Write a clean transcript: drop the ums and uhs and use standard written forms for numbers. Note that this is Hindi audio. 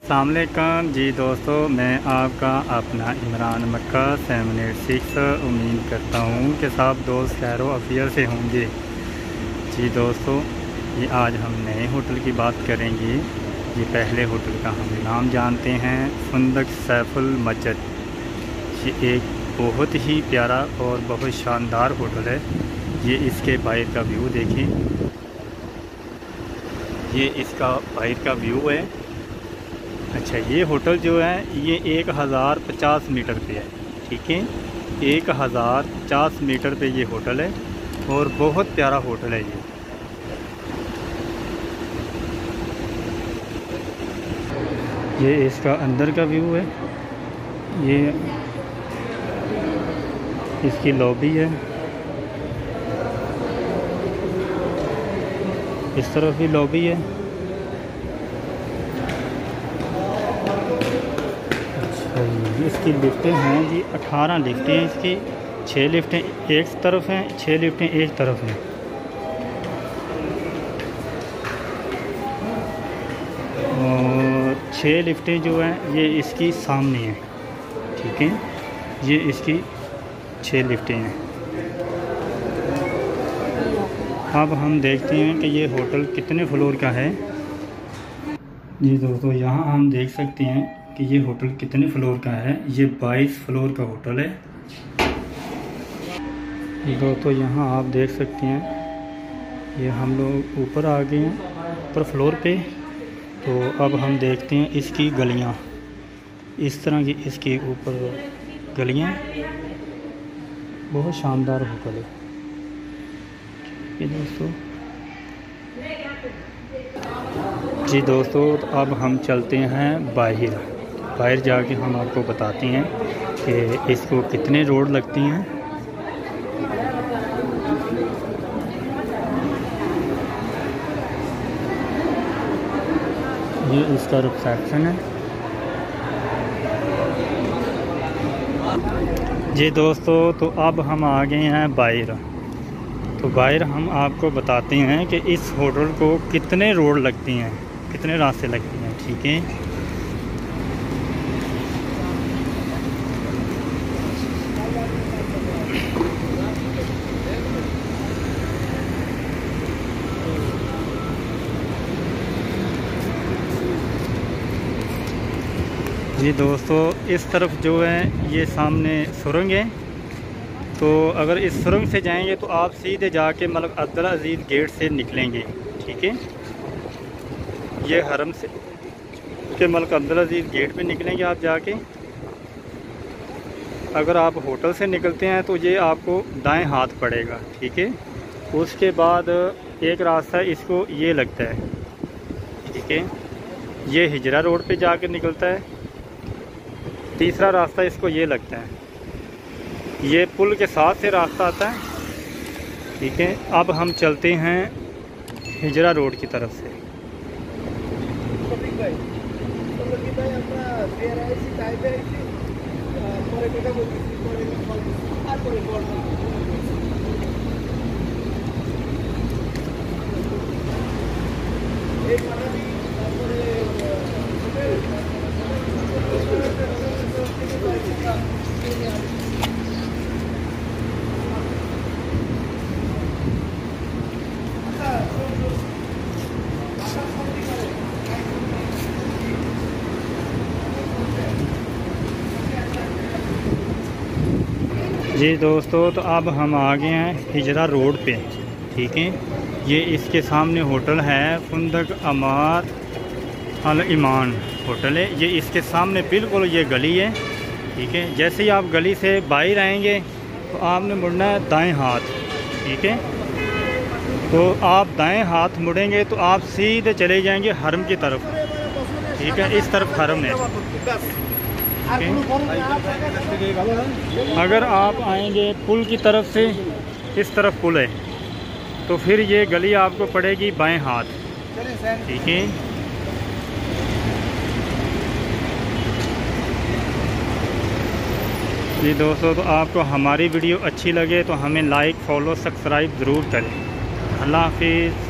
अस्सलाम वालेकुम जी दोस्तों, मैं आपका अपना इमरान मक्का 786 उम्मीद करता हूँ कि सब दोस्त खैर अफियर से होंगे। जी दोस्तों, ये आज हम नए होटल की बात करेंगे। ये पहले होटल का हम नाम जानते हैं, फंदक सैफुल मस्जिद। ये एक बहुत ही प्यारा और बहुत शानदार होटल है। ये इसके बाहर का व्यू देखें, ये इसका बाहर का व्यू है। अच्छा, ये होटल जो है ये 1050 मीटर पे है, ठीक है। 1050 मीटर पे ये होटल है और बहुत प्यारा होटल है ये इसका अंदर का व्यू है। ये इसकी लॉबी है, इस तरफ भी लॉबी है। अच्छा, इसकी लिफ्टें हैं जी, 18 लिफ्टें हैं इसकी। 6 लिफ्टें एक तरफ हैं, 6 लिफ्टें एक तरफ हैं। और 6 लिफ्टें जो हैं ये इसकी सामने हैं, ठीक है। ये इसकी 6 लिफ्टें हैं। अब हम देखते हैं कि ये होटल कितने फ्लोर का है। जी दोस्तों, यहाँ हम देख सकते हैं कि ये होटल कितने फ्लोर का है। ये 22 फ्लोर का होटल है। दोस्तों, यहाँ आप देख सकते हैं, ये हम लोग ऊपर आ गए हैं, ऊपर फ्लोर पे। तो अब हम देखते हैं इसकी गलियाँ, इस तरह की इसके ऊपर गलियाँ। बहुत शानदार होटल है ये दोस्तों। जी दोस्तों, तो अब हम चलते हैं बाहर जाके हम आपको बताते हैं कि इसको कितने रोड लगती हैं। ये इसका रिसेप्शन है। जी दोस्तों, तो अब हम आ गए हैं बाहर। तो बाहर हम आपको बताते हैं कि इस होटल को कितने रोड लगती हैं, कितने रास्ते लगती हैं, ठीक है। जी दोस्तों, इस तरफ जो है ये सामने सुरंग है। तो अगर इस सुरंग से जाएंगे तो आप सीधे जाके मलिक अब्दुल अजीज़ गेट से निकलेंगे, ठीक है। ये हरम से के मलिक अब्दुल अजीज़ गेट पे निकलेंगे आप जाके। अगर आप होटल से निकलते हैं तो ये आपको दाएं हाथ पड़ेगा, ठीक है। उसके बाद एक रास्ता इसको ये लगता है, ठीक है। ये हिजरा रोड पे जाकर निकलता है। तीसरा रास्ता इसको ये लगता है, ये पुल के साथ से रास्ता आता है, ठीक है। अब हम चलते हैं हिजरा रोड की तरफ से। जी दोस्तों, तो अब हम आ गए हैं हिजरा रोड पे, ठीक है। ये इसके सामने होटल है, फंदक अमार अल ईमान होटल है। ये इसके सामने बिल्कुल ये गली है, ठीक है। जैसे ही आप गली से बाहर आएंगे तो आपने मुड़ना है दाएं हाथ, ठीक है। तो आप दाएं हाथ मुड़ेंगे तो आप सीधे चले जाएंगे हरम की तरफ, ठीक है। इस तरफ हरम है। अगर आप आएंगे पुल की तरफ से, इस तरफ पुल है, तो फिर ये गली आपको पड़ेगी बाएं हाथ, ठीक है। जी दोस्तों, तो आपको हमारी वीडियो अच्छी लगे तो हमें लाइक, फॉलो, सब्सक्राइब ज़रूर करें। अल्लाह हाफिज़।